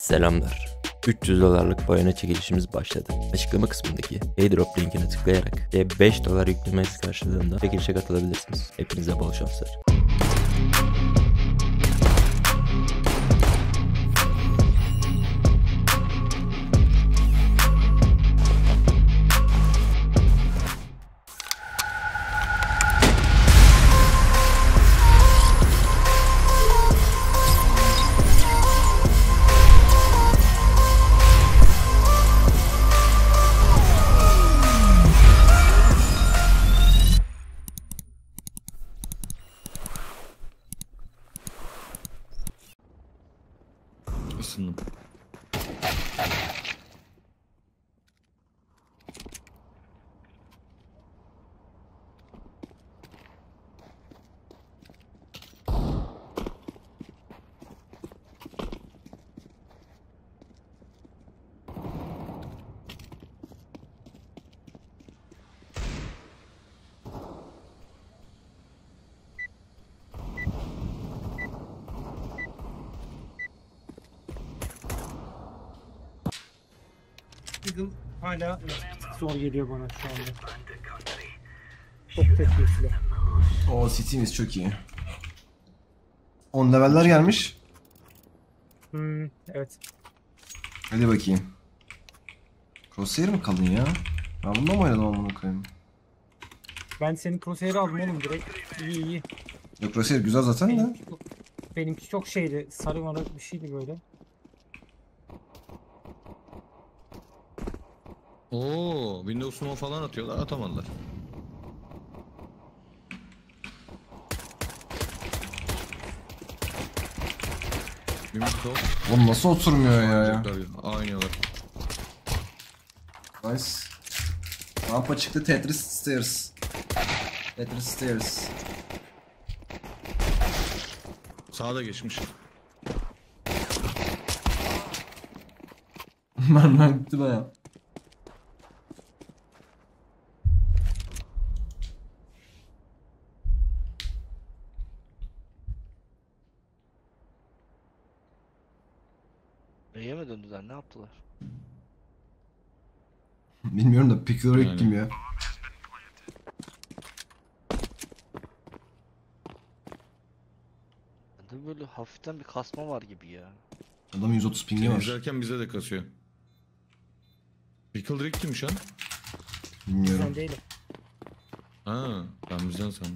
Selamlar. 300 dolarlık boyana çekilişimiz başladı. Açıklama kısmındaki airdrop linkine tıklayarak ve 5 dolar yüklemeniz karşılığında çekilişe katılabilirsiniz. Hepinize bol şanslar. Isındım. Eagle hala zor geliyor bana şu anda. Çok tekli silah. O City'miz çok iyi. 10 leveller gelmiş. Evet. Hadi bakayım. Crosshair mi kalın ya? Ben bundan mı oynadım amına koyayım? Ben senin crosshair'ı aldım oğlum direkt. İyi. Yok Crosshair güzel zaten de. Benimki çok şeydi. Sarı mara bir şeydi böyle. Oo, Windows'uma falan atıyorlar, atamadılar. Windows. Oğlum nasıl oturmuyor ya? Oynuyorlar. Nice. Rampa çıktı, Tetris Stairs. Tetris Stairs. Sağda geçmiş. Mermer gitti baya. Neye mi döndüler? Ne yaptılar? Bilmiyorum da Pickle Yani. kim ya? Bende böyle hafiften bir kasma var gibi ya. Adam 130 pingi Seni var. izlerken bize de kasıyor. Pickle Rick kimmiş lan? Bilmiyorum. Sen değilim. Ha, ben bizden sandım.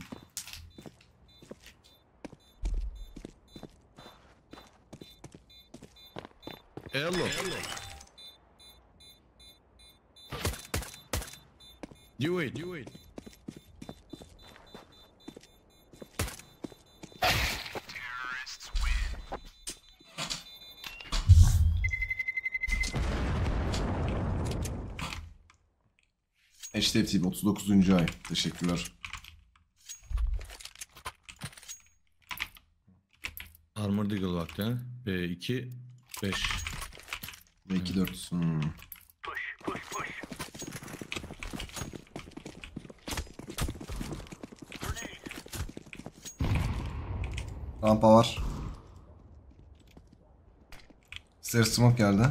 Hello. You wait. HTTP 39. ay. Teşekkürler. Armored Eagle vakti ha. B2 5. Belki 4. Rampa var. Stairs smoke geldi.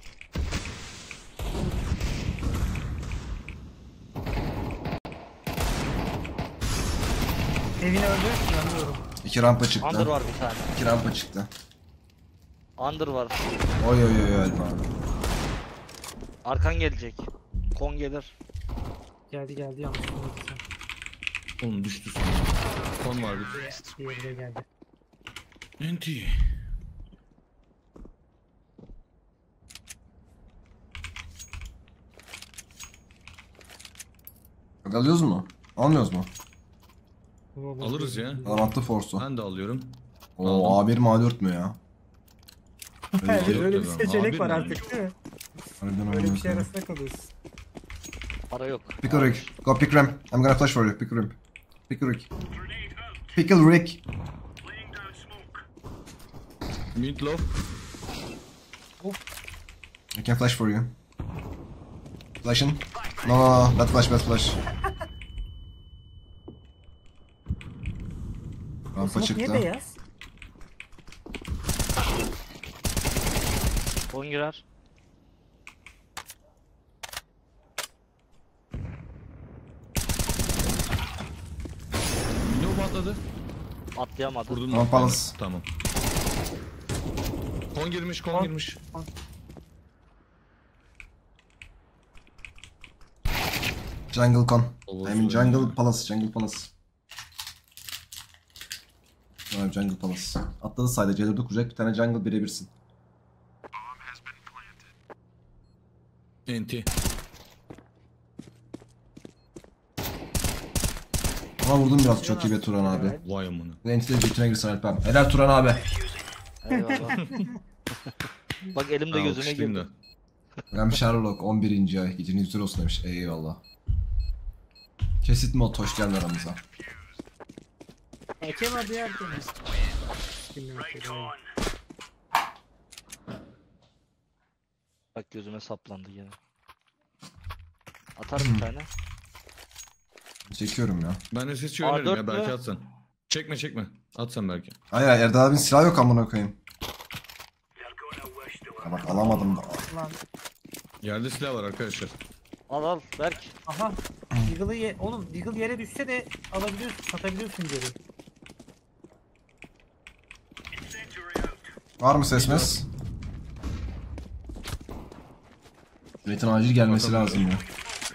Evini öldü. Yanıyorum. 2 rampa Under çıktı. var bir tane. 2 rampa çıktı. Under var. Oy oy oy Alfa. Arkan gelecek. Kon gelir. Geldi yanlış olmadı. Oğlum düştü sonra. Son var bir. Diğeri de geldi. Enti. Alıyoruz mu? Almıyoruz mu? Alırız ya. Adam attı Force'u. Ben de alıyorum. Oo A1 mi A4 mü ya? Evet, Yok öyle bir tabii. seçenek Abi var ne? artık değil mi? Harbiden Öyle bir oynuyoruz şey ya. arasında kalıyoruz. Para yok. Pickle Rick. Go pick Ram. I'm gonna flash for you. Pickle Rick. Pickle Rick. Pickle Rick. Meatloaf. I can flash for you. Flashing. No, no, no. Bad flash, bad flash. Rampa Smoke niye çıktı. beyaz? Kon girer. Ne patladı? Atlayamadı. Vurdun Tamam, mu? Palace. Tamam. Kon girmiş, kon Kon. girmiş. Jungle Con. Olur, I mean söyle Jungle ya. Palace. Jungle Palace. Tamam, Jungle Palace. Atladı sayda. C4'ü kuracak. Bir tane Jungle birebirsin. Enti. Ama vurdum biraz, çok iyi be Turan abi. Vay amına. Entity götüne girsin Alpem. Helal Turan abi. Eyvallah. Bak elimde gözüme Alkışlayayım girdi. da. Ben Sherlock 11. ay. Geceniz güzel olsun demiş. Eyvallah. Kesit mod hoş geldin aramıza. Eke vardı ya. Bilmiyorum. Bak gözüme saplandı yine. Atar bir tane. Çekiyorum ya. Ben de sesçi öneririm A4 ya, belki mü? atsan. Çekme çekme. Atsan belki. Hayır, Erdal abinin silahı yok amına koyayım. Ya bak, alamadım da. Lan. Yerde silah var arkadaşlar. Al al Berk. Aha. Deagle'ı oğlum Deagle yere düşse de alabiliyorsun, satabiliyorsun geri. Var mı ses mes? Metin acil gelmesi Bakalım. lazım ya.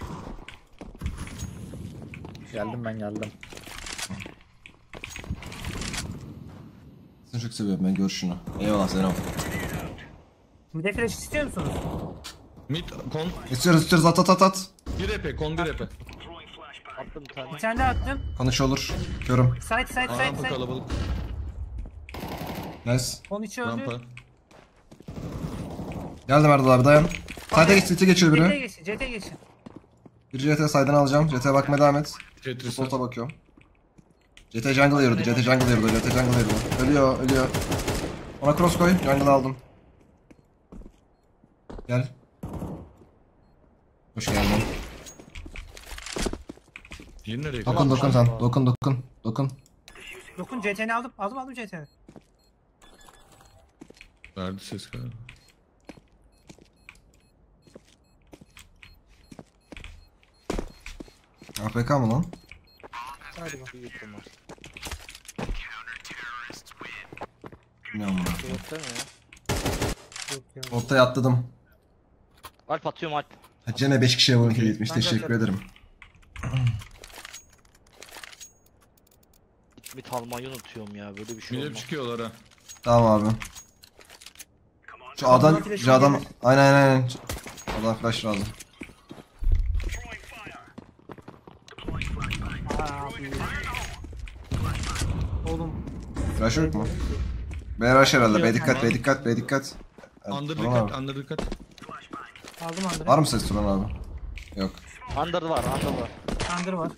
Geldim ben geldim. Seni çok seviyorum ben, gör şunu. Eyvallah selam. Bir de flash istiyor musunuz? Mid kon İstiyoruz at. 1 EP, kon 1 EP. Attım bir tane. Bir tane daha attım. Konuş olur. Körüm. Side. Rampa kalabalık. Nice. Onun içi öldü. Rampa. Geldim Erdal abi, dayan. Side'e geç, CT geçiyor CT biri. geçin, CT geçin. Bir CT side'den alacağım. CT'ye bakmaya devam et. Tetris. Support'a bakıyorum. CT jungle yürüdü. CT jungle yürüdü. Ölüyor. Ona cross koy. Jungle'ı aldım. Gel. Hoş geldin. Yeni nereye Dokun kaçtı? sen. Dokun. Dokun CT'ni aldım. Aldım CT'ni. Verdi ses galiba. APK mı lan? Hadi bak. Bir yuttum var. Bilmiyorum bunu. Yok değil mi ya? Yok ya. Ortaya atladım. Alp atıyorum Alp. Cene 5 kişiye volunteer gitmiş. Ben Teşekkür de ederim. Bir almayı unutuyorum ya, böyle bir şey Mid'e olmaz. çıkıyorlar ha. Tamam abi. Şu adam, şu adam, aynen. Adam flash lazım. Abi. Oğlum. Flash yok mu? B rush herhalde. B dikkat. Under Turan dikkat, abi. under dikkat. Aldım Under. Var mı ses Turan abi? Yok. Under var. Under var.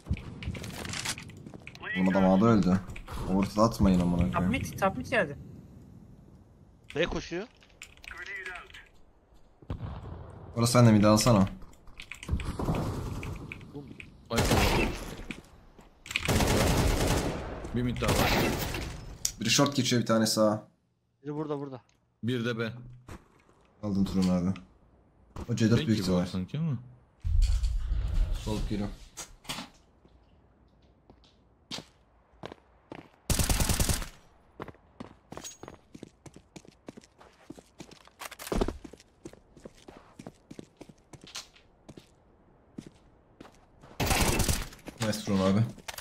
Oğlum adam ağda öldü. Ortada atmayın amına koyayım. Top mid geldi. B koşuyor. Orası sen de midi alsana. Ay, bir mid daha var. Biri short geçiyor, bir tane sağa. Biri burada. Bir de B. Aldın Turan abi. O C4 Pek büyük gibi var ihtimal. sanki ama. Sol geliyor. Nice Turan abi.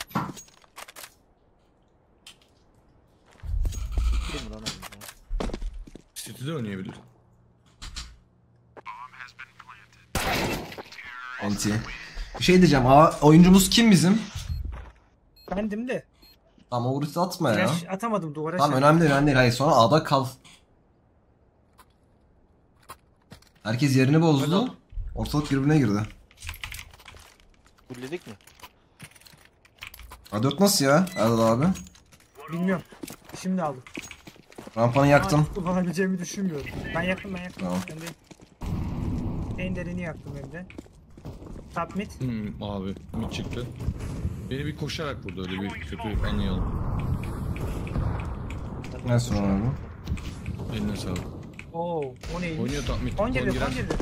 Kim lan o? City'de oynayabilir. Anti. Bir şey diyeceğim. Oyuncumuz kim bizim? Bendim de. Ama orası atma ya. Flash atamadım duvara. Tamam, önemli değil. Hayır, sonra A'da kal. Herkes yerini bozdu. Ortalık birbirine girdi. Fulledik mi? A4 nasıl ya Erdal abi? Bilmiyorum. Şimdi aldım. Rampanı yaktım. Ama kullanabileceğimi düşünmüyorum. Ben yaktım. Tamam. Ben de en derini yaktım hem de. Top mid. Abi mid çıktı. Beni bir koşarak vurdu, öyle bir kötü anlayalım. Ne sonra abi? Eline sağlık. Oo, o neymiş? Oynuyor tam mid. Kon girdi, girer. kon girdi.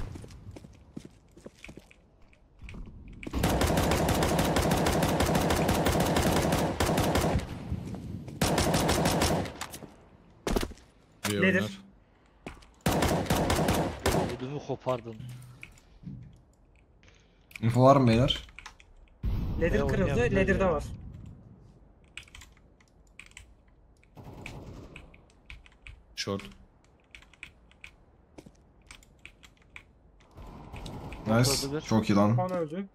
Bir Nedir? oynar. Ödümü kopardın. Info var mı beyler? Ladder Ya, kırıldı, oynayabilir ladder'da ya. var. Short. Nice. Ortada bir. Çok iyi lan. Kon öldü.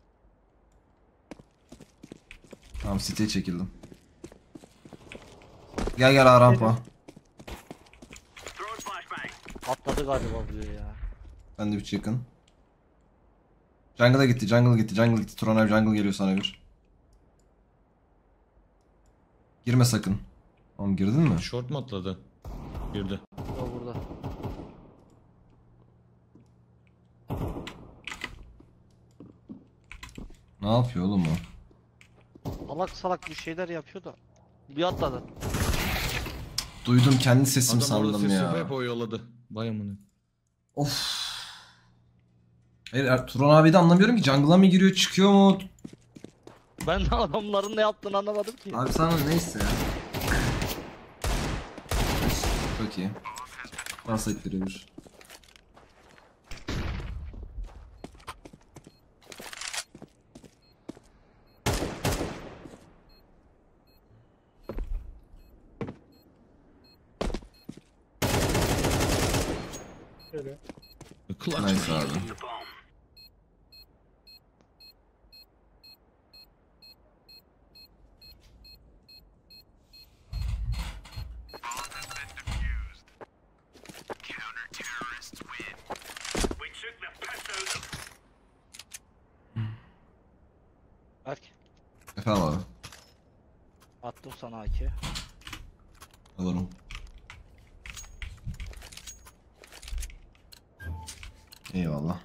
Tamam City'ye çekildim. Gel gel A rampa. Atladı galiba buraya ya. Ben de bir yakın. Jungle'a gitti, jungle gitti, jungle gitti. Turan abi jungle geliyor sana bir. Girme sakın. Oğlum girdin mi? Short mu atladı? Girdi. Burada burada. Ne yapıyor oğlum o? Salak salak bir şeyler yapıyor da. Bir atladı. Duydum kendi sesim Adam orada sandım sesi ya. hep oyaladı. Vay amına. Of. Hayır Turan abi de anlamıyorum ki jungle'a mı giriyor çıkıyor mu? Ben de adamların ne yaptığını anlamadım ki. Abi sana neyse ya. Çok iyi. Nasıl ettiriyor? Şöyle. Clutch. Nice abi. Berk. Efendim abi. Attım sana AK. Alırım. Eyvallah.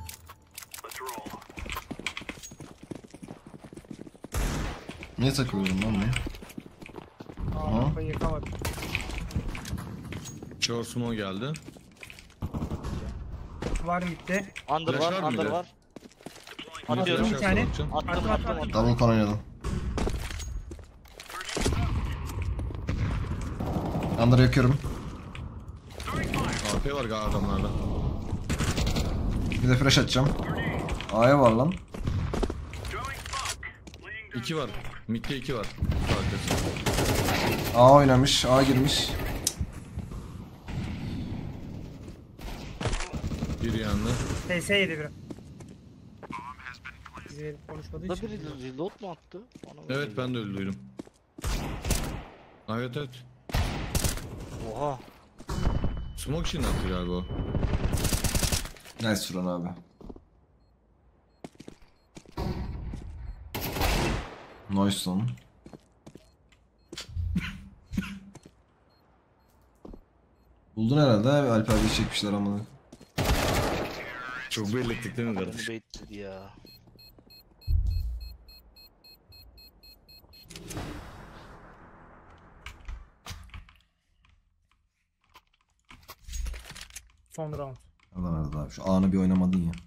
Niye takılıyorum lan ben? Aa, rampayı yıkamadım. Short smoke geldi. Var midde. Under Flash var var, mı under bir de? var. Yine Atıyorum. flash bir tane. atacağım. Attım Attım, attım attım. attım. Double con oynadım. Under yakıyorum. AP var galiba adamlarda. Bir de flash atacağım. A'ya var lan. 2 var. Mid'de 2 var. Arkası. A oynamış. A girmiş. Biri yandı. TS yedi biri. Bizi verip konuşmadığı Da için. biri reload mu attı? Bana mı Evet geliyor? ben de öyle duydum. Evet evet. Oha. Smoke için attı galiba o. Nice Turan abi. Nice lan. Buldun herhalde abi. Alp abi çekmişler ama. Çok belli ettik değil mi Beni kardeş? baitledi ya. Son round. Allah Allah abi. Şu A'nı bir oynamadın ya.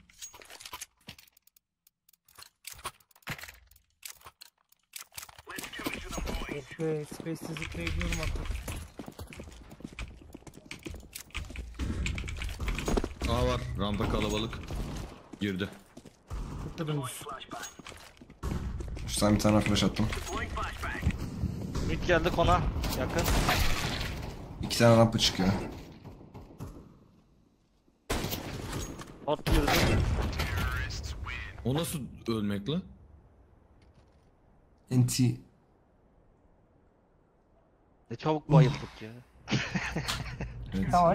Of be, Space'de zıplayabiliyorum artık. A var. Rampa kalabalık. Girdi. Kutladınız. Şu sen bir tane flash attım. Mid geldi kona. Yakın. 2 tane rampa çıkıyor. At girdi. O nasıl ölmek la? NT. Ne çabuk bayıldık ya. Evet. Tamam.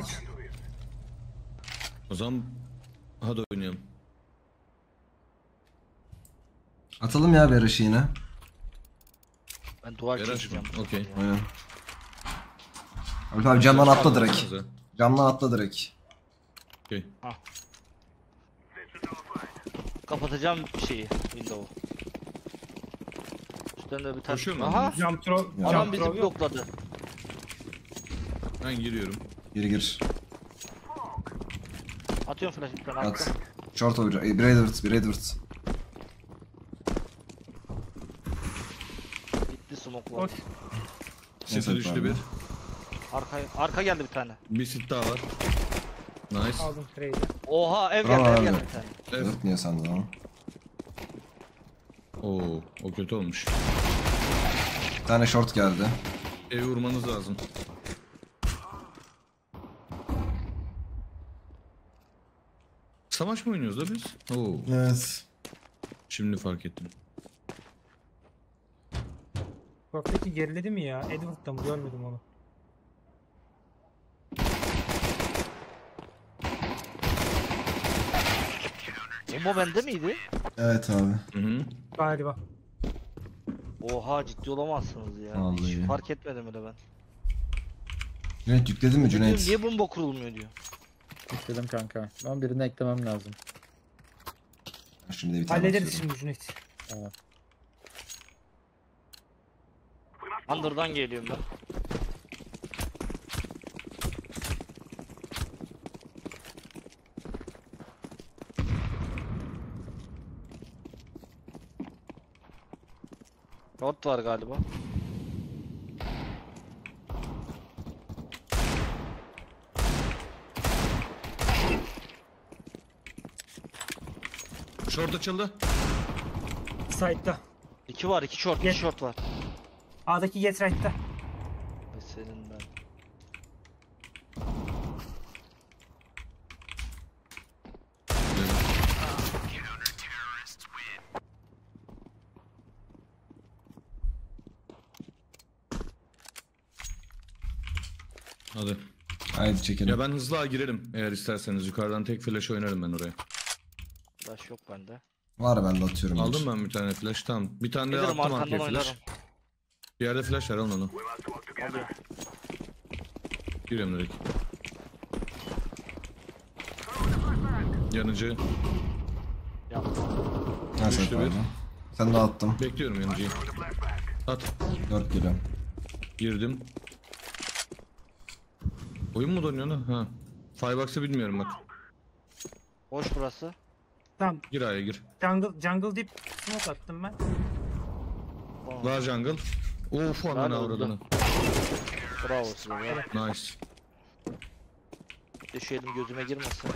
O zaman hadi oynayalım. Atalım ya Berış'ı yine. Ben duvar Yaraş mı? çekeceğim. Okey. Aynen. Alp abi camdan atla direkt. Atsanıza. Camdan atla direkt. Okey. Kapatacağım şeyi. Window'u. Üstten de bir tane. Koşuyor mu? Aha. Jump throw. Ya. Adam Jump bizi throw yok. blokladı. Ben giriyorum. Gir gir. Atıyorum flash ipten At. attım. Short olacak. Bir Edwards, bir Edwards. Bitti smoke'lar. Koş. Site düştü bir. Arka geldi bir tane. Bir sit daha var. Nice. Aldım trade'i. Oha ev Bravo geldi ev abi. geldi bir tane. Evet. Dört niye sandın ama? Oo, o kötü olmuş. Bir tane short geldi. Evi vurmanız lazım. Savaş mı oynuyoruz da biz? Oo, Evet. şimdi fark ettim. Short'taki geriledi mi ya? Edward'da mı? Görmedim onu. Bomba bende miydi? Evet abi. Hı hı. Galiba. Oha ciddi olamazsınız ya. Vallahi. Hiç fark etmedim öyle ben. Cüneyt yükledin mi Diyorum, Cüneyt? niye bomba kurulmuyor diyor. Yükledim kanka. Ben birini eklemem lazım. Şimdi de bir tane Hallederiz atıyorum. şimdi Cüneyt. Tamam. Under'dan geliyorum ben. Short var galiba. Short açıldı. Side'da. İki var, iki short, Gel. iki short var. A'daki get right'ta. Ay senin ben. Hadi. Haydi çekelim. Ya ben hızlı A girerim eğer isterseniz. Yukarıdan tek flash oynarım ben oraya. Flash yok bende. Var ben de atıyorum. Aldım ben bir tane flash, tamam. Bir tane de Gelirim attım arkandan arkaya flash. oynarım. Bir yerde flash var, alın onu. Alıyor. Giriyorum direkt. Yanıcı. Yaptım. Nasıl Düştü bir. yapalım? Sen de attım. Bekliyorum yanıcıyı. At. 4 geliyorum. Girdim. Oyun mu dönüyor lan? Ha. Firebox'ı bilmiyorum bak. Boş burası. Tamam. Gir A'ya gir. Jungle dip smoke attım ben. Tamam. Var jungle. Of ananı Nerede avradını. Bravo size be. Nice. Bir de şu elim gözüme girmesin.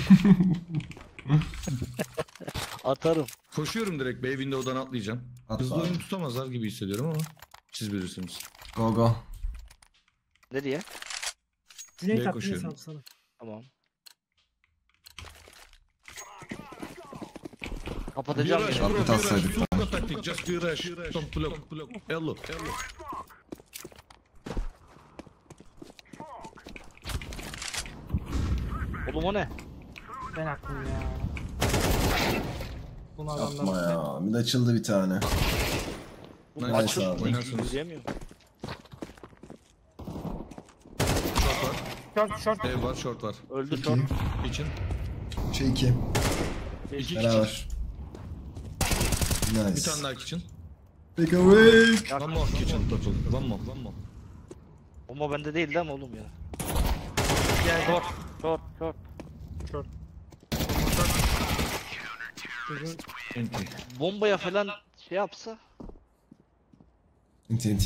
Atarım. Koşuyorum direkt Bay Window'dan atlayacağım. At Hızlı abi. oyun tutamazlar gibi hissediyorum ama siz bilirsiniz. Go go. Nereye? Cüneyt B'ye attı koşuyorum. hesabı sana. Tamam. Kapatacağım Bir rush, yine. bro, Atlet bir rush. atsaydık. Super taktik, just bir rush. Don't block. Hello. Oğlum o ne? Ben attım ya. Bunu Yapma adamlar. ya. Bir de açıldı bir tane. Bu Nice maçı abi. Oynarsınız. izleyemiyorum. Short. Ev var, short var. Öldü short. İçin. Şey 2. İki Beraber. Nice. Bir tane daha kitchen. Take away. One more kitchen total. One more. Ama bende değil değil mi oğlum ya? Gel short. Short. Çocuğun Enti. Bombaya falan şey yapsa. TNT.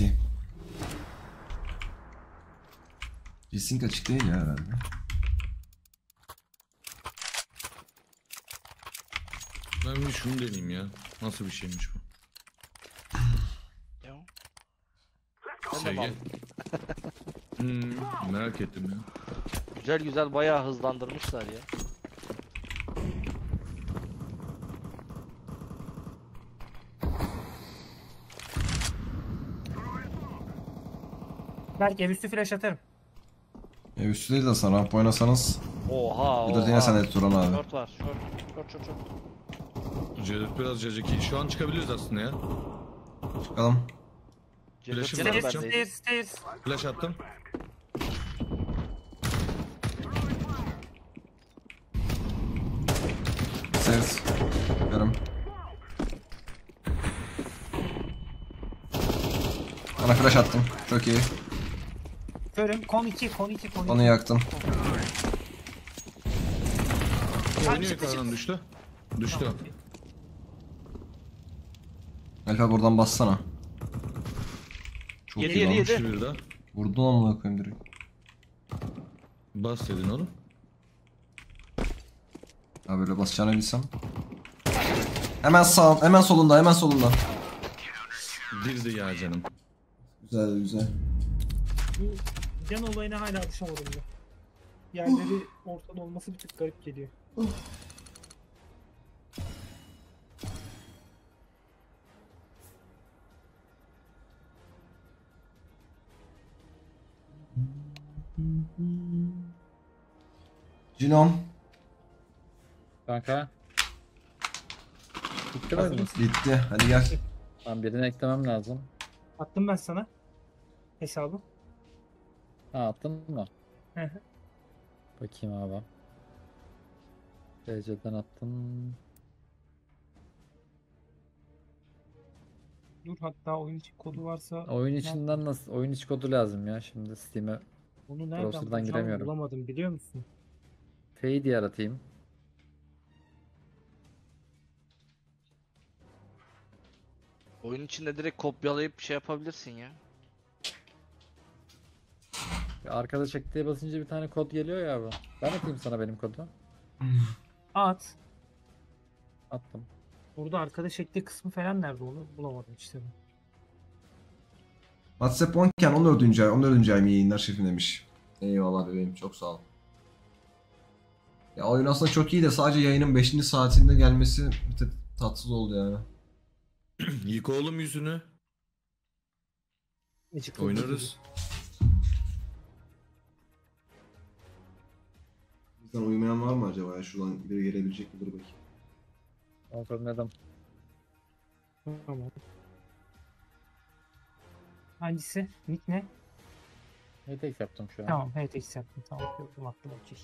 G-Sync açık değil ya herhalde. Ben bir şunu deneyeyim ya. Nasıl bir şeymiş bu? Ya. Ben de mi Sevgi. aldım? Merak ettim ya. Güzel bayağı hızlandırmışlar ya. belki ev üstü flash atarım. Üstü değil de sana ramp oynasanız. Oha Bir de yine sen de Turan abi. Short var short. Cedit biraz ceceki. Şu an çıkabiliriz aslında ya. Bakalım. Flash'ı Ceddet var. bendeydi. Stairs. Flash attım. Ses. Yarım. Bana flash attım. Çok iyi. Körüm. Kon 2. Onu yaktım. Oynuyor yukarıdan düştü. Düştü. Alfa buradan bassana. Çok Yedi, iyi yedi, lan. yedi. Düştü bir daha. Vurdun amına koyayım direkt. Bas dedin oğlum. Ya böyle basacağını bilsem. Hemen sağ, hemen solunda, hemen solunda. Girdi ya canım. Güzel güzel. Bu can olayına hala alışamadım ya. Yerleri ortada olması bir tık garip geliyor. Cinom. Kanka. Bitti mi? Hazır oyun? mısın? Bitti. Hadi gel. Tamam birini eklemem lazım. Attım ben sana hesabı. Ha attın mı? Hı hı. Bakayım abi. DC'den attım. Dur hatta oyun içi kodu varsa Oyun içinden nasıl? Oyun içi kodu lazım ya şimdi Steam'e. onu nereden browser'dan bulacağımı giremiyorum. bulamadım biliyor musun? Fade yaratayım. Oyun içinde direkt kopyalayıp şey yapabilirsin ya. Arkada çektiğe basınca bir tane kod geliyor ya abi. Ben atayım sana benim kodu. At. Attım. Burada arkada şekli kısmı falan nerede onu bulamadım işte. Ben. WhatsApp 10'ken 14. ay mı yayınlar şefim demiş. Eyvallah bebeğim, çok sağ ol. Ya oyun aslında çok iyi de sadece yayının 5. saatinde gelmesi bir tık tatsız oldu yani. Yık oğlum yüzünü. Ecik Oynarız. Bizden uyumayan var mı acaba ya? Şuradan ileri gelebilecek midir bakayım. Kontrol edem. Tamam. Hangisi? Nick ne? Ne tek yaptım şu an. Tamam, HTX yaptım. Tamam, gördüm attım okey.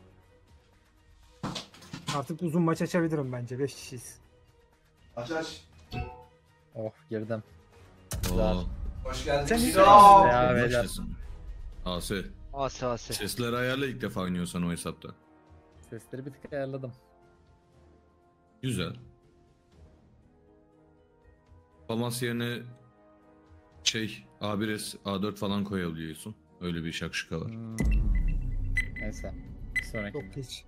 Artık uzun maç açabilirim bence. 5 kişiyiz. Aç aç. Oh girdim. Oo. Hoş geldin. Sen hiç- Ya beyler. Başlasın. Ase. Ase. Sesleri ayarla, ilk defa oynuyorsan o hesapta. Sesleri bir tık ayarladım. Güzel. Famas yerine A1S, A4 falan koyabiliyorsun. Öyle bir şakşuka var. Neyse. Bir sonraki. Çok geç.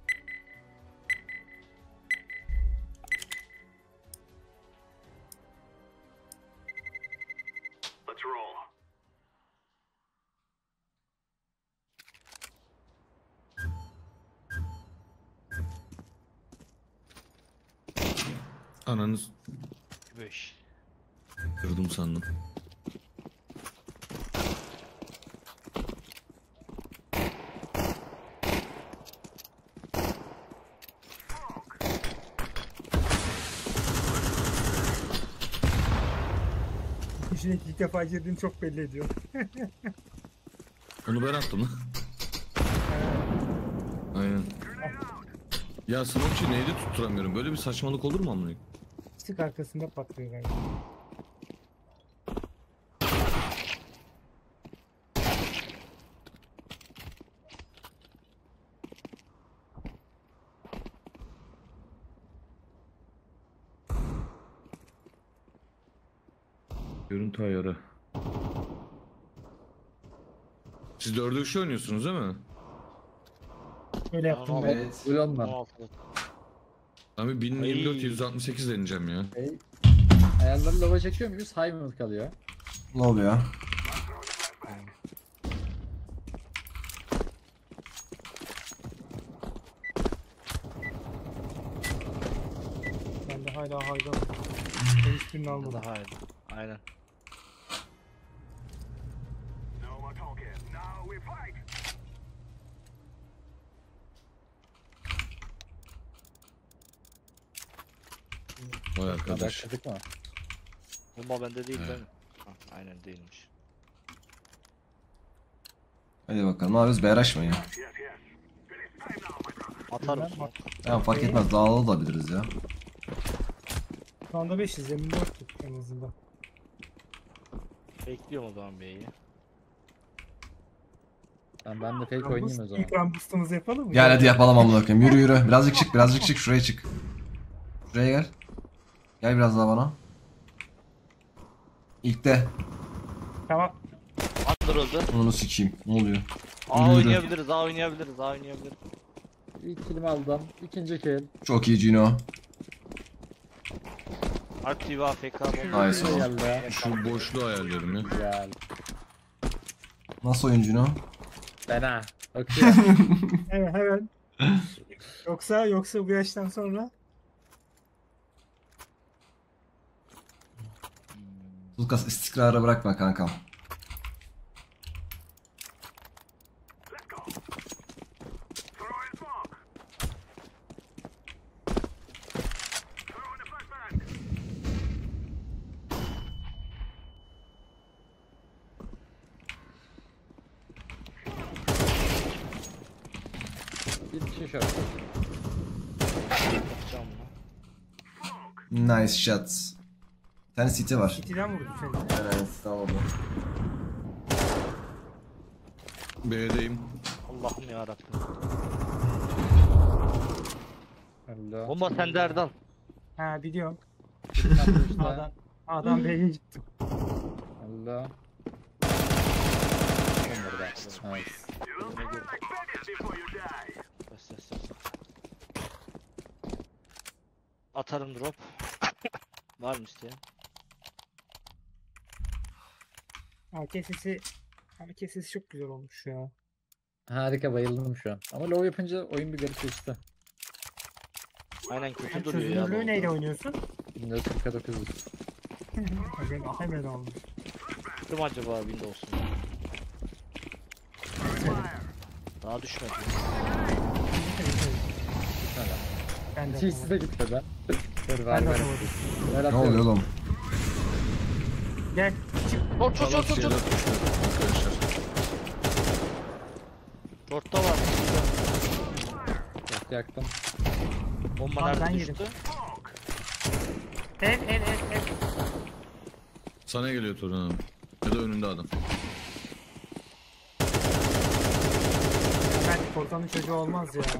Ananız 5. kırdım sandım. İşine ilk defa girdiğini çok belli ediyor. Onu ben attım lan. Aynen. Ya Smoke'çi neydi tutturamıyorum. Böyle bir saçmalık olur mu amına? Sık arkasında patlıyor galiba. Görüntü ayarı. Siz 4'e 3 oynuyorsunuz değil mi? Öyle yaptım Tamam. ben. Evet. Buyurun lan. 16. Abi 1024 Ay. 168 deneyeceğim ya. Ayarları lava çekiyor muyuz? High mı kalıyor? Ne oluyor? Ben de hala haydan. Ben hiçbirini almadım. Daha iyi. Aynen. Vay arkadaş. Başladık mı? Bomba bende değil Evet. değil mi? Ha, aynen değilmiş. Hadi bakalım. Ne yapıyoruz? BRH mı ya? Atarım. Bak, Tamam fark etmez. Dağılabiliriz ya. şu anda 5'iz. Zemin 4'tük en azından. Bekliyorum o zaman B'yi. Ben de fake oynayayım o zaman. İlk round boost'umuzu yapalım mı? Gel hadi yapalım amına koyayım. Yürü yürü. Birazcık çık şuraya çık. Şuraya gel. Gel biraz daha bana. İlk de. Tamam. Under öldü. Onu sikeyim. Ne oluyor? A Yürü, yürü. oynayabiliriz, A oynayabiliriz, A oynayabiliriz. İlk kilimi aldım. İkinci kill. Çok iyi Cino. Aktif AFK bomba. Nice Ne oğlum. geldi? Şu boşluğu ayarlıyorum ya. Güzel. Nasıl oyun Cino? Fena. Bakıyor. Evet hemen. Yoksa bu yaştan sonra Lukas istikrara bırakma kankam. Bir kişi short. Yapacağım bunu. Nice shots. Bir tane city var. City'den vurdu seni. Evet tamam. B'deyim. Allah'ım yarabbim. Öldü. Bomba sende Erdal. Ha biliyorum. İşte. A'dan B'ye gittim. Öldü. Burada. Nice. Önüme girdi. Ses. Atarım drop. Var mı isteyen? AK sesi çok güzel olmuş ya. Harika, bayıldım şu an. Ama low yapınca oyun bir garipleşti. Aynen kötü Sen duruyor ya. çözünürlüğü bu. neyle oynuyorsun? 1949. Hemen olmuş. Kim acaba Windows'un? Daha düşmedi. Ben de İkisi de gitmedi. Dur Ben var de var. yapamadım. Ne oluyor oğlum? Gel. Çok. Şeyler düştü arkadaşlar. Short'ta var. Yok, yaktım. Bomba Lan ben nerede yedim. düştü? El. Sana geliyor Turan abi. Ya da önünde adam. Ben korkanın çocuğu olmaz ya.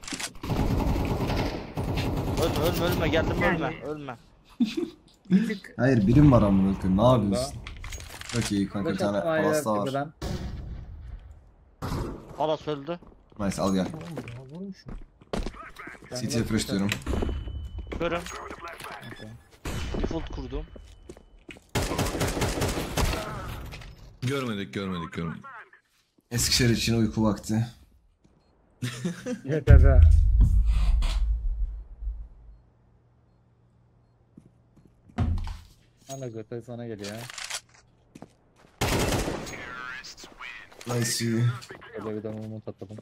Ölme geldim Yani- ölme. Bir tık Hayır birim var amına koyayım. Ne yapıyorsun? Çok iyi kanka, bir Beş tane attım ayağa palasta var. tepeden. Palas öldü. Nice al gel. vurmuşum. City'ye flash diyorum. Görüm. Default kurdum. Görmedik. Eskişehir için uyku vakti. Yeter be. Hala götür sana geliyor. Nice. Burada bir de mumut atladım.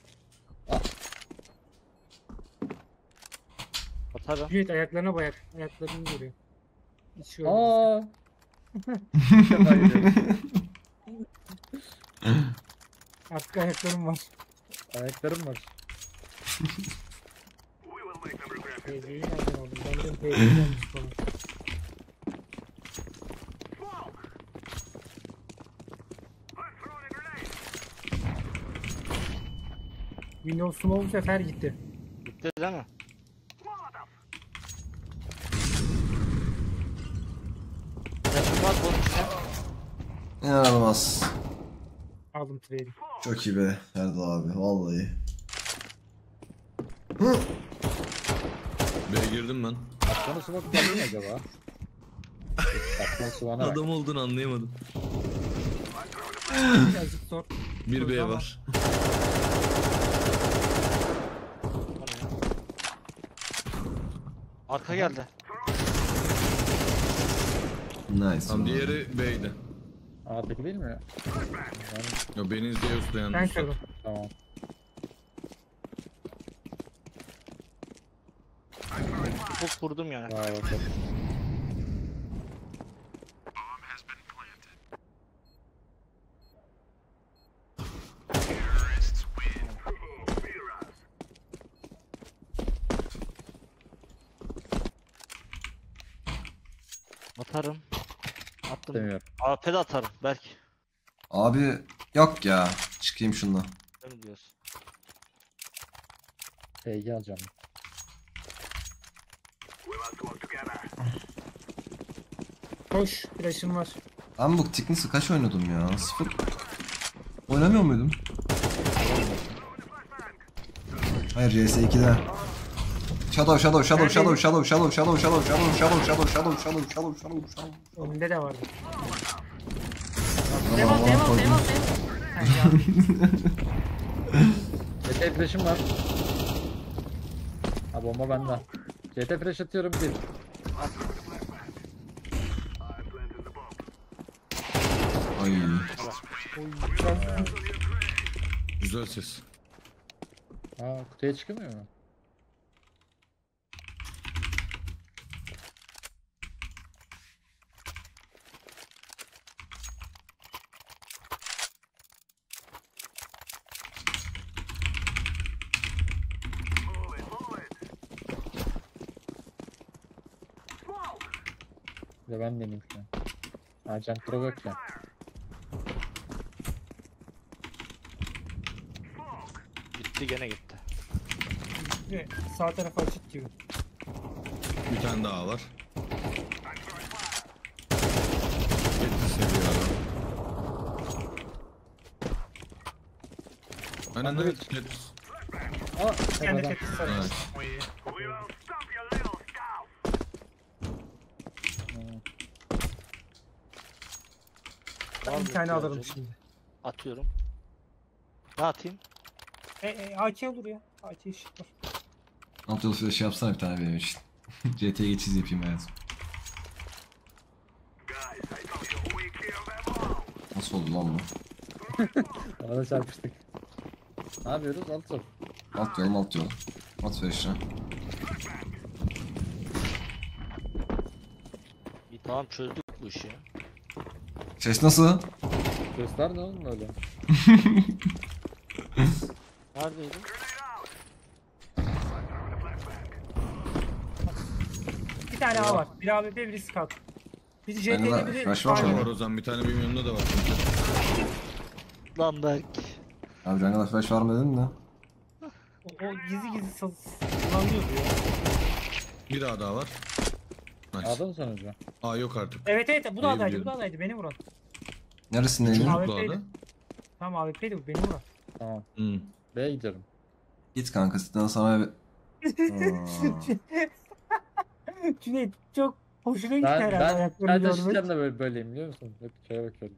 Atarım. Cüneyt ayaklarına bak. Ayaklarını görüyor. Hiç görmüyor. Aaa. İlk defa gidiyorum. Artık ayaklarım var. Ayaklarım var. PC'yi nereden aldın? Benden PC gelmiş bana. Windows Small bu sefer gitti. Bitti değil mi? Flash'ım var bunun içine. İnanılmaz. Aldım trade'i. Çok iyi be Erdal abi vallahi. B'ye girdim ben. Aklına smoke geldi mi acaba? Aklına suvana bak. Adam olduğunu anlayamadım. Birazcık zor. 1 B Ama- var. O ne ya? Arka geldi. Nice. Tamam diğeri B'ydi. A'daki değil mi ya? Ya beni izliyorsa Ben yalnız. kırdım. Tamam. Default kurdum yani. Bravo. Çok. Atarım. Attım. Demiyorum. AP'de atarım belki. Abi yok ya. Çıkayım şundan. Ne diyorsun? P'yi alacağım. Koş. Flash'ım var. Ben bu Thickness'ı kaç oynadım ya? 0. Oynamıyor muydum? Hayır CS2'de. Shadow. Önünde de vardı. Aman Devam. koydum. CT flash'ım var. Ha bomba bende. CT flash atıyorum bir. Ay. Güzel ses. Ha kutuya çıkmıyor mu? Bir de ben deneyeyim şu an. Ha jump throw yok ya. Gitti gene gitti. Ve sağ tarafa açık gibi. Bir tane daha var. Yetti seviye adam. Aynen Abi, evet. Aa Kendi tepeden. tepkisi var. Evet. Var Ben mı bir tane alırım ihtiyacın? şimdi. Atıyorum. Ne atayım? AK olur ya. AK eşit var. Alt yolu flash yapsana bir tane benim için. CT'ye geçiz yapayım hayatım. Nasıl oldu lan bu? Bana da çarpıştık. Ne yapıyoruz? Alt top. Alt yol. At flash'ı. İyi tamam çözdük bu işi. Ses nasıl? Göster ne oğlum öyle? Neredeydi? Bir tane A var. Bir AWP biri scout. Biri Bende CT'de de biri flash var Aynen. mı? Var o zaman bir tane benim yanımda da var. Lan Berk. Abi jungle'da flash var mı dedin de. O gizli kullanıyordu ya. Bir daha var. Nice. Aldı mı sonucu? Aa yok artık. Evet bu da İyi adaydı. Bu biliyordum. da adaydı. Beni vuran. Neresindeydin? Abi. Çocuklu AWP'ydi. adı. Tamam AWP'ydi bu. Beni vuran. Tamam. Hmm. B'ye gidiyorum. Git kanka sizden sana bir... Cüneyt çok hoşuna gitti Ben herhalde ben ayaklarını görmek. taşıyacağım da böyleyim biliyor musun? Hep şeye bakıyorum.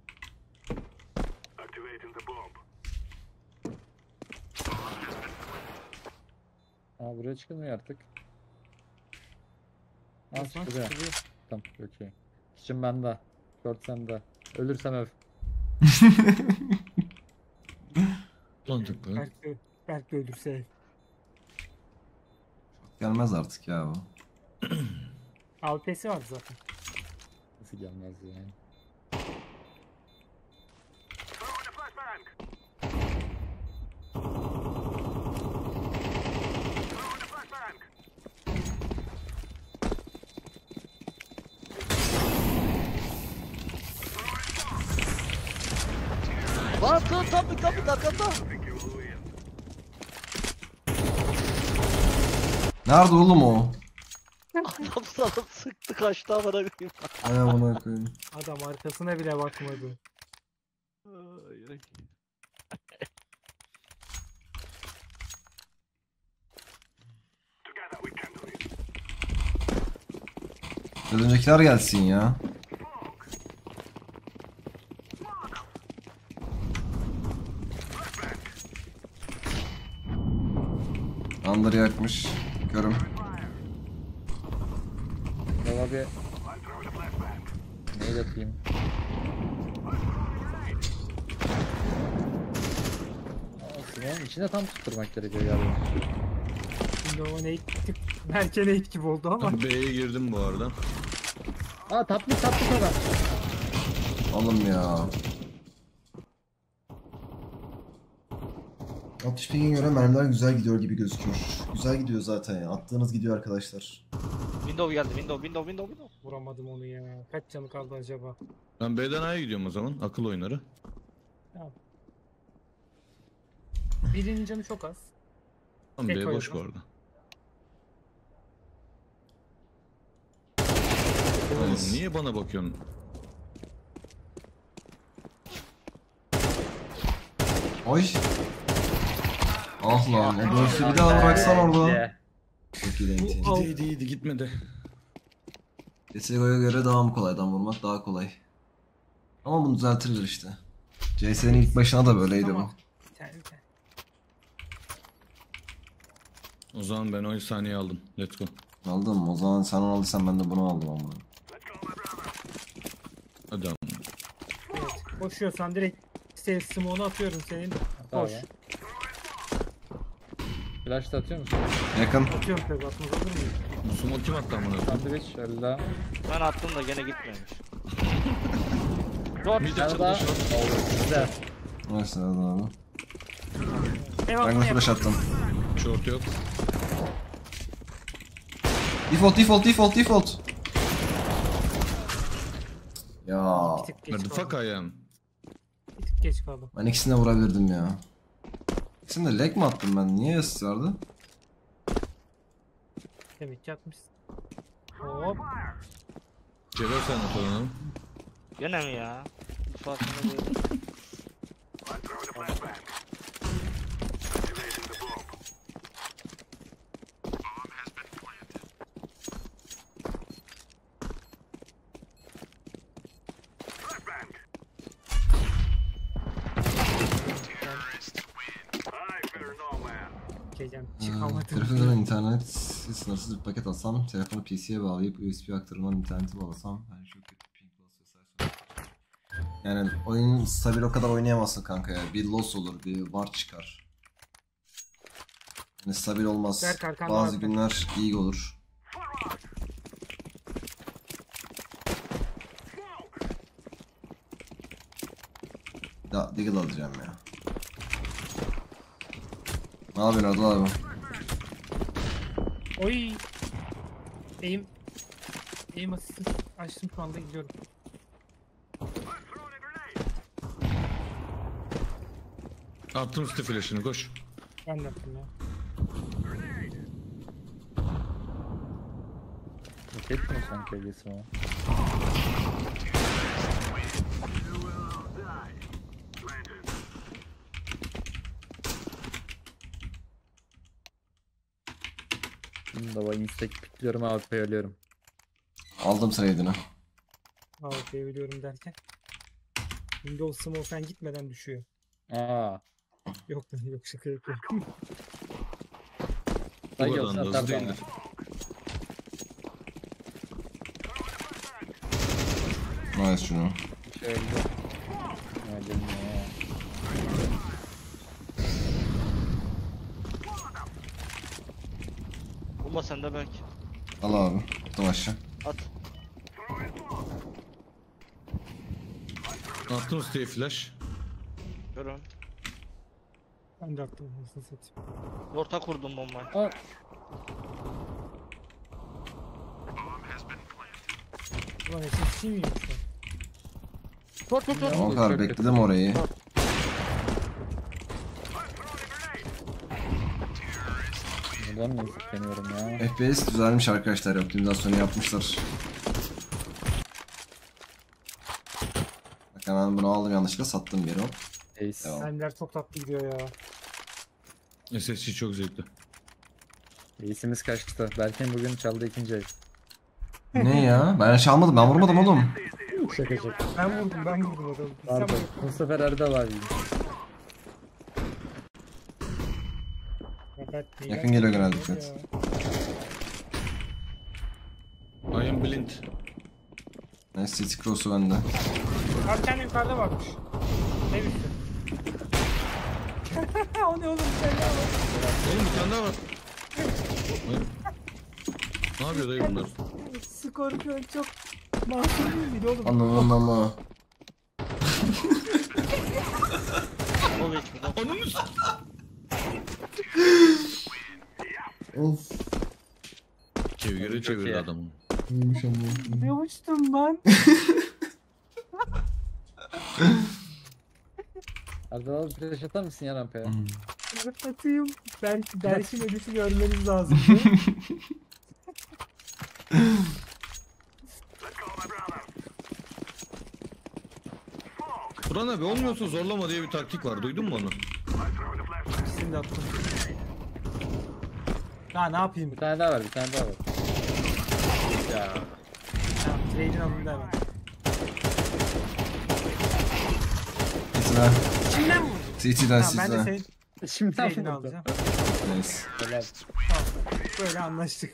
Aa buraya çıkılmıyor artık. Aa Osman çıkılıyor. çıkılıyor. Tamam okey. Kitchen bende. Short sende. Ölürsem öv. Mantıklı. Berk de ölürse. Gelmez artık ya bu. AWP'si vardı zaten. Nasıl gelmez yani. Lan tam bir arkanda. Nerede oğlum o? Adam sana sıktı kaçtı amına koyayım. Ay amına koyayım. Adam arkasına bile bakmadı. Biraz öncekiler gelsin ya. Under yakmış. Görüm. Baba bir... Neyle atayım? Aa, Smoke'un içine tam tutturmak gerekiyor galiba. Şimdi o Nate tip Berke Nate gibi oldu ama. B'ye girdim bu arada. Aa tatlı adam. Oğlum ya. 60 ping'e göre mermiler güzel gidiyor gibi gözüküyor. Güzel gidiyor zaten ya. Attığınız gidiyor arkadaşlar. Window geldi window. Vuramadım onu ya. Kaç canı kaldı acaba? Ben B'den A'ya gidiyorum o zaman. Akıl oyunları. Birinin canı çok az. Tamam Tek B boş bu oynadım. arada. Oğlum Nice. niye bana bakıyorsun? Oy. Ah lan. O dörtü bir daha bıraksan orada. Çok iyi denk. Al. İyiydi gitmedi. CSGO'ya göre daha mı kolay? Adam vurmak daha kolay. Ama bunu düzeltirler işte. CS'nin ilk başına da böyleydi bu. Tamam. Bir tane. O zaman ben 10 saniye aldım. Let's go. Aldın mı? O zaman sen onu aldıysan ben de bunu aldım ama. Hadi abi. Evet. Koşuyorsan direkt sales smoke'unu atıyorum senin. Koş. Tamam. Flash da atıyor musun? Yakın. Atıyorum tabi atmaz olur mu? Bu sumo kim attı amına? Sandviç öyle. Ben attım da gene gitmemiş. Short. Bir de Nerede? çatlaş var. Güzel. Neyse hadi abi. Eyvallah. Jungle flash attım. Short yok. Default. Ya Bir tık geç Where the fuck kaldım. I am? Bir tık geç kaldım. ben ikisini de vurabilirdim ya. İkisini de leg mi attım ben? Niye assist vardı? Demek ki atmışsın. Hop. Cevher sen at onu. Gene mi ya? Bu farkında değil. Geçeceğim. Çıkamadım. Telefondan internet sınırsız bir paket alsam, telefonu PC'ye bağlayıp USB aktarımdan interneti bağlasam, yani çok kötü ping loss vesaire. Yani oyun stabil o kadar oynayamazsın kanka ya. Bir loss olur, bir var çıkar. Yani stabil olmaz. Berk arkanda Bazı var. günler iyi olur. Ya Deagle alacağım ya. Ne yapıyorsun Ardal abi? Oy. Aim asistim. Açtım şu anda gidiyorum. Attım üstü flash'ını koş. Ben de yaptım ya. Roket mi sanki öylesi o? Şimdi de instek pikliyorum AWP ölüyorum. Aldım sayıdını. AWP'yi biliyorum derken. Windows Smoke'dan gitmeden düşüyor. Aa. Yok lan yok şaka yapıyorum. Bu Sanki kadar olsa da hızlı atardı ama. değildir. Nice şunu. Bir şey öldü. Öldüm ya. Bulma sen de belki. Al abi. Attım aşağı. At. Attım üstüye flash. Görün. Ben de attım nasıl satayım. Orta kurdum bombayı. Aa. Ulan SSC miyim şu an? Short short short. Tamam kadar bekledim orayı. Buradan mı yükleniyorum ya? FPS düzelmiş arkadaşlar. Optimizasyonu yapmışlar. Bak hemen bunu aldım yanlışlıkla sattım geri hop. Ace. Devam. Mermiler çok tatlı gidiyor ya. SSC çok zevkli. Ace'imiz kaçtı. Berk'in bugün çaldı ikinci el. Ne ya? Ben çalmadım. Ben vurmadım oğlum. Şaka şaka. Ben vurdum adamı. Sen Pardon. bak. Bu sefer Erdal abi. Fakat Yakın geliyor genelde dikkat. ya. I am blind. Nice City Cross'u bende. Arkan yukarıda varmış. Ne bitti? O ne oğlum sen ne var? Oğlum bir tane daha var. Hayır. Ne yapıyor dayı bunlar? Skorpion çok masum değil miydi oğlum? Anladım ama. Ol hiç buradan. Ananı s- Of. Çeviri çevirdi iyi. adamı. İyiymiş ama. Ne uçtum lan? Erdal abi flash atar mısın ya rampaya? Atayım. Berk'in ölüsü görmeniz lazım. Turan abi olmuyorsa zorlama diye bir taktik var. Duydun mu onu? İkisini de attım. Ya ne yapayım? Bir tane daha var, bir tane daha var. Ya. Tamam, trade'in alında hemen. City'den. İçinden vurdum. City'den Tamam, ben de City'den. senin Şimdi trade'ini ne alacağım. Nice. Helal. Tamam. Böyle anlaştık.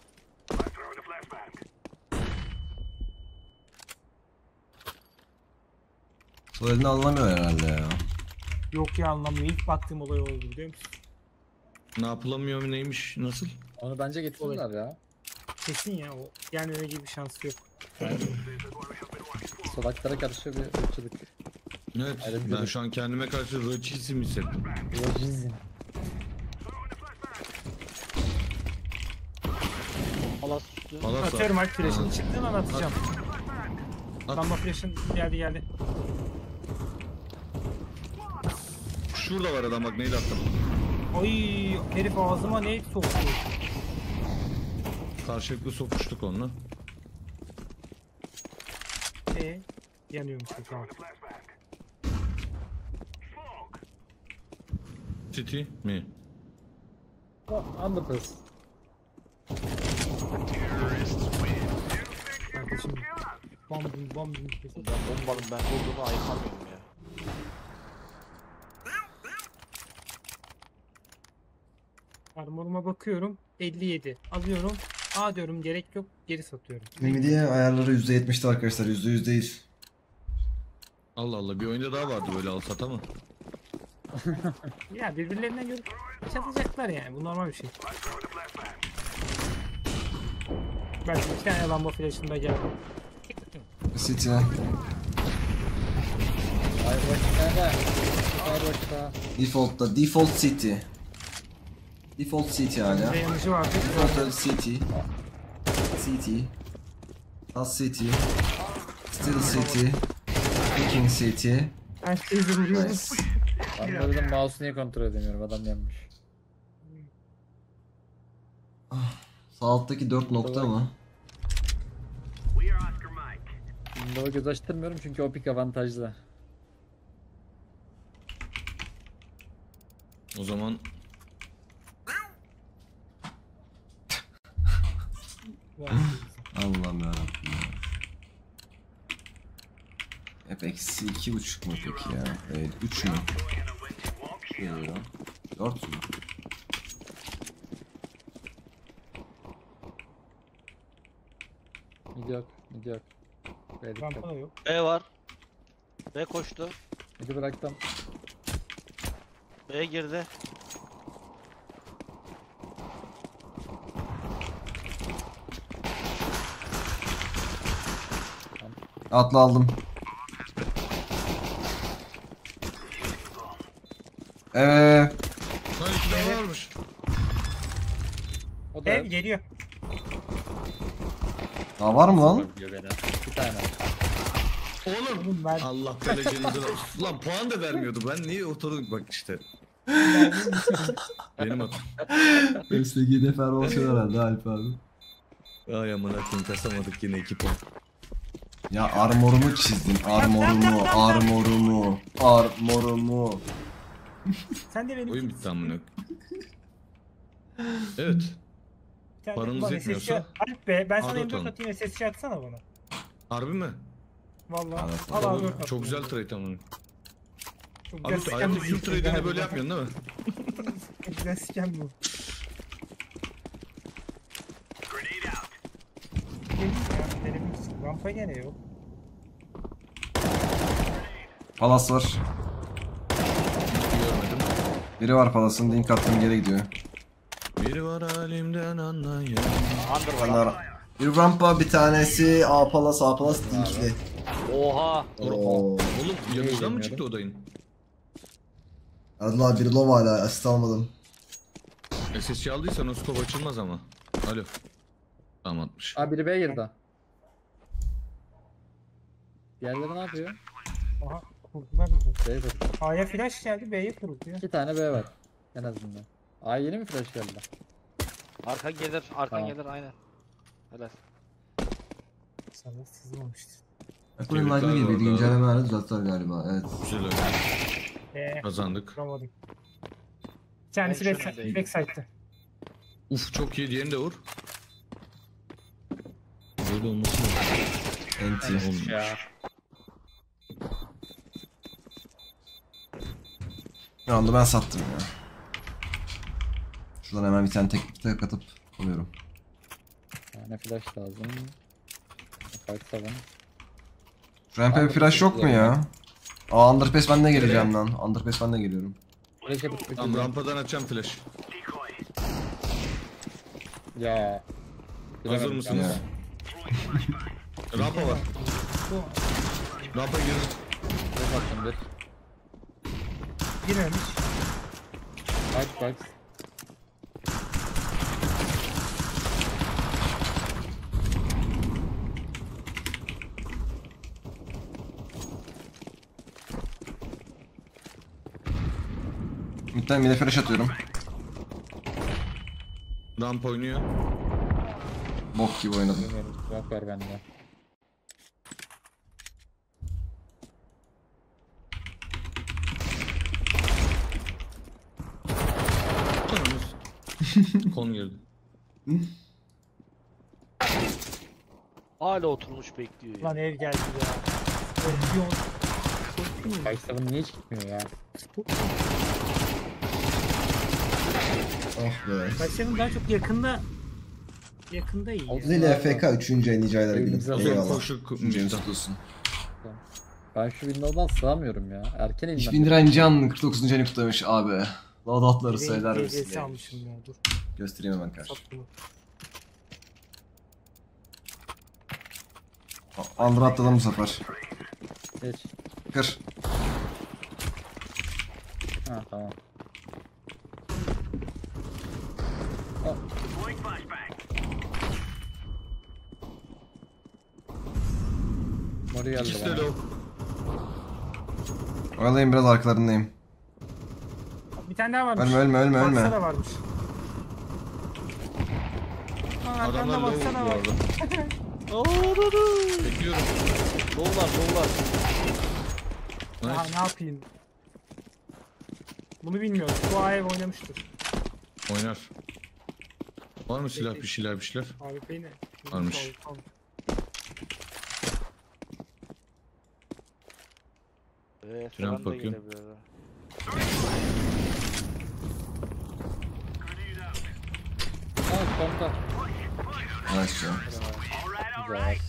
Sol elini anlamıyor herhalde ya. Yok ya, anlamıyor. İlk baktığım olay oldu biliyor musun? Ne yapılamıyor mu neymiş? Nasıl? Onu bence getirdiler ya. Kesin ya, o gelmeme gibi bir şansı yok. Solaklara karşı bir ırkçılık. Evet. Öyle Ben dedim. şu an kendime karşı raçizm hissettim. Lojizm. Palas üstü. Palas var. Atıyorum Alp flash'ını, çıktığın an atacağım. At. Lamba flash'ın geldi. Şurada var adam bak neyle attım. Oy, herif ağzıma ne soktu? Karşılıklı sokuştuk onunla. Yanıyormuş tamam. City mi? Underpass. Kardeşim. Bam. Ben bombalım, ben olduğunu ayıkamıyorum ya. Armoruma bakıyorum. 57. Alıyorum. A diyorum, gerek yok. Geri satıyorum. Nvidia ayarları %70'ti arkadaşlar, %100 değil. Allah Allah, bir oyunda daha vardı böyle al sat ama. Ya birbirlerinden görüp çatacaklar yani. Bu normal bir şey. Belki bir tane lamba flash'ında geldi. City. Hayır bak bir tane daha. Hayır bak daha. Default'ta. Default City. Default City hala. Bir yanıcı vardı. Default City. City. Last City. Still City. Picking City. Ben teyze vuruyorum. Nice. Ben de dedim mouse'u niye kontrol edemiyorum, adam yanmış. Sağ alttaki 4 nokta mı? Window'a göz açtırmıyorum çünkü o pik avantajlı. O zaman Allah'ım yarabbim ya. Hep eksi 2.5 mu peki ya? Evet, 3 mü? Geliyor. 4 mü? Mid yok. Verdik Rampa yok. da yok. B var. B koştu. Mid'i bıraktım. B girdi. Atla aldım. lan iki tane varmış. O da Ev geliyor. Daha var mı lan? diyor beni. Bir tane. Oğlum. Oğlum ben Allah belanızı lan puan da vermiyordu. Ben niye oturdum bak işte. Benim hatam. SG'de fermasyon herhalde Alp abi. Ay amına koyayım kasamadık yine 2 puan. Ya armorumu çizdin. Armorumu. sen de benim Oyun bitti amına koyayım. Evet. bir tane paranız ulan yetmiyorsa- SSC Alp be, ben sana Al M4 atalım. atayım, SSC atsana bana. Harbi mi? Vallahi. Evet, Al Oğlum, abi, 4 çok güzel trade amına. Çok Abi güzel ayrıca scam şu trade'ini böyle yapmıyorsun değil mi? Çok güzel scam bu. Dedim ya, denemişsin. Rampa gene yok. Palas var. Görmedim. Biri var Palas'ın. Link attım, geri gidiyor. Biri var halimden anlayan. Under var. Bunlar... Bir rampa, bir tanesi A Palas linkli. Oha. Oo. Oğlum yanıştan mı bilmiyorum. çıktı odayın? Hadi la, biri low hala, asist almadım. SSC aldıysan o scope açılmaz ama. Alo. Tamam atmış. Aa biri B girdi. Diğerleri ne yapıyor? Aha, kurdular bizi. B kurdu. A'ya flash geldi, B'ye kuruldu ya. 2 tane B var. En azından. Ay yeni mi flash geldi? Arkan gelir, arkan Tamam. gelir aynen. Helal. Sana sızmamıştır. Oyun laglı Tebrikler gibiydi. bu arada. Güncellemelerle düzelttiler galiba. Evet. Güzel oyun. Kazandık. Kuramadım. Bir tanesi Ben şöyle backside'dı. Uf çok iyi. Diğerini de vur. Böyle olması lazım. Enti. Olmuş. Ya. Round'u ben sattım ya. Şuradan hemen bir tane tek atıp alıyorum. Yani flash lazım. Fight 7. Ramp'e bir flash yok mu ya? Aa Underpass ben de geleceğim lan. Underpass ben de geliyorum. Flash yapıp Tamam bekleyeceğim. rampadan açacağım flash. Ya. Hazır Bilemedim mısınız? Ya. Rampa var. Rampa girin. Bir baktım bir. Girmemiş. Fight. Bir de flash atıyorum. Rampa oynuyor. Bok gibi oynadım. Bilmiyorum. Smoke var bende. Canımız. Kon girdi. Hala oturmuş bekliyor ya. Lan ev geldi ya. Ölüyor. Fight 7 niye hiç gitmiyor ya? Oh be. Başlarım daha çok yakında iyi. ya. Zeli FK 3. en nice aylar günü. Elimize Eyvallah. Koşu James tutulsun. Ben şu window'dan sığamıyorum ya. Erken elimden. 3000 liran can 49. ayını kutlamış abi. Loadout'ları söyler DLS misin? ya? almışım ya dur. Göstereyim hemen karşı. Sat bunu. Under atladım bu sefer. Geç. Kır. Ha tamam. Mori geldi İkisi de bana. low. Oyalayayım biraz arkalarındayım. Bir tane daha varmış. Ölme. Baksana da varmış. Aa, Adamlar arkanda low baksana bu var. arada. Bekliyorum. Sollar. Ya Nice. ne yapayım? Bunu bilmiyorum. Bu ev oynamıştır. Oynar. Var mı silah bir şeyler? Abi beni. Varmış. Tamam. Evet, Tren falan da bakıyorum. gelebilir ha. Ha konta. Nice ya. Güzel.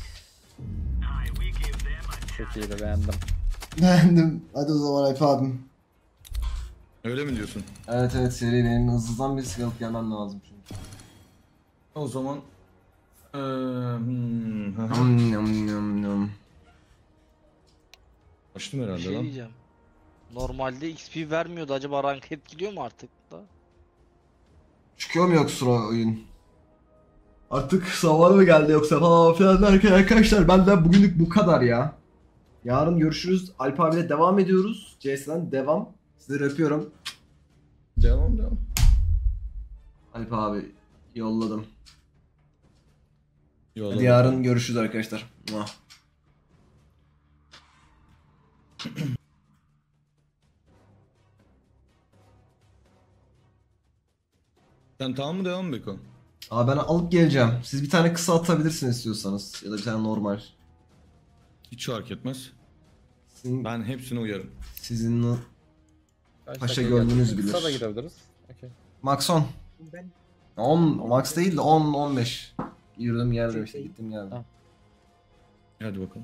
Çok iyiydi beğendim. Beğendim. Hadi o zaman Alp abim. Öyle mi diyorsun? Evet seri benim hızlıdan bir sıkılıp gelmem lazım çünkü. O zaman Nom. açtım Bir herhalde şey lan. diyeceğim. Normalde XP vermiyordu. Acaba rank etkiliyor mu artık da? Çıkıyor mu yoksa oyun? Artık zamanı mı geldi yoksa falan filan derken arkadaşlar benden bugünlük bu kadar ya. Yarın görüşürüz. Alp abiyle devam ediyoruz. CS'den devam. Sizleri öpüyorum. Devam. Alp abi yolladım. Yolladım. Hadi yarın görüşürüz arkadaşlar. Muah. Sen tamam mı devam mı Beko? Abi ben alıp geleceğim. Siz bir tane kısa atabilirsiniz istiyorsanız. Ya da bir tane normal. Hiç fark etmez. Sizin, Ben hepsine uyarım. sizin Kaç Paşa dakika gönlünüz geldi? bilir. Kısa da girebiliriz. Okey. max 10. Ben 10 max değil de 10-15. Yürüdüm geldim işte gittim geldim. Tamam. Hadi bakalım.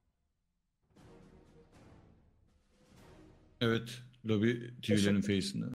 Evet. Lobby TV'lerin face'inde.